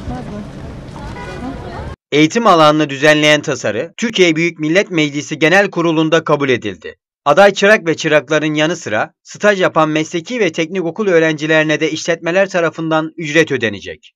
Eğitim alanını düzenleyen tasarı, Türkiye Büyük Millet Meclisi Genel Kurulu'nda kabul edildi. Aday çırak ve çırakların yanı sıra staj yapan mesleki ve teknik okul öğrencilerine de işletmeler tarafından ücret ödenecek.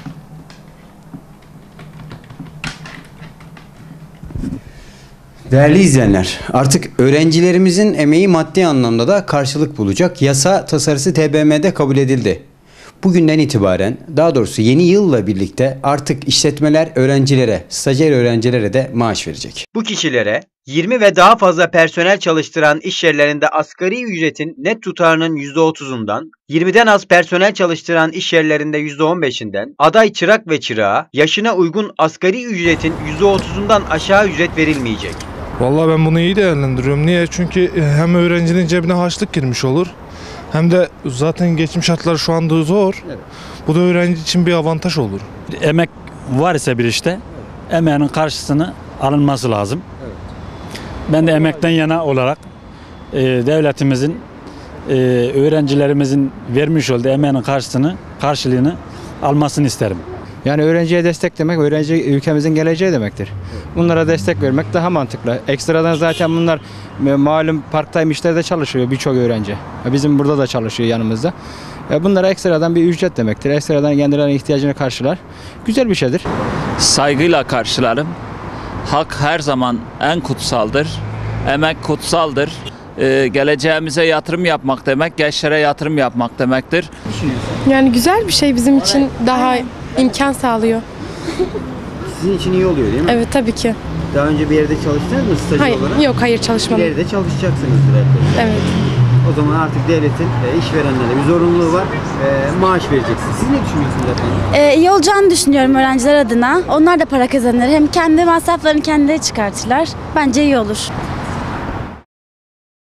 Değerli izleyenler, artık öğrencilerimizin emeği maddi anlamda da karşılık bulacak yasa tasarısı TBMM'de kabul edildi. Bugünden itibaren, daha doğrusu yeni yılla birlikte artık işletmeler öğrencilere, stajyer öğrencilere de maaş verecek. Bu kişilere 20 ve daha fazla personel çalıştıran iş yerlerinde asgari ücretin net tutarının %30'undan, 20'den az personel çalıştıran iş yerlerinde %15'inden, aday çırak ve çırağa yaşına uygun asgari ücretin %30'undan aşağı ücret verilmeyecek. Vallahi ben bunu iyi değerlendiriyorum. Niye? Çünkü hem öğrencinin cebine harçlık girmiş olur, hem de zaten geçim şartları şu anda zor. Evet. Bu da öğrenci için bir avantaj olur. Emek var ise bir işte, emeğinin karşısını alınması lazım. Evet. Ben de emekten yana olarak devletimizin, öğrencilerimizin vermiş olduğu emeğinin karşılığını almasını isterim. Yani öğrenciye destek demek, öğrenci ülkemizin geleceği demektir. Bunlara destek vermek daha mantıklı. Ekstradan zaten bunlar malum part-time işlerde çalışıyor birçok öğrenci. Bizim burada da çalışıyor yanımızda. Bunlara ekstradan bir ücret demektir. Ekstradan kendilerinin ihtiyacını karşılar. Güzel bir şeydir. Saygıyla karşılarım. Hak her zaman en kutsaldır. Emek kutsaldır. Geleceğimize yatırım yapmak demek, gençlere yatırım yapmak demektir. Yani güzel bir şey bizim için, daha imkan sağlıyor. Sizin için iyi oluyor değil mi? Evet, tabii ki. Daha önce bir yerde çalıştınız mı stajyer olarak? Hayır çalışmadım. İleride çalışacaksınızdır herhalde. Evet. O zaman artık devletin işverenlere bir zorunluluğu var. Maaş vereceksiniz. Siz ne düşünüyorsunuz efendim? İyi olacağını düşünüyorum öğrenciler adına. Onlar da para kazanır. Hem kendi masraflarını kendileri çıkartırlar. Bence iyi olur.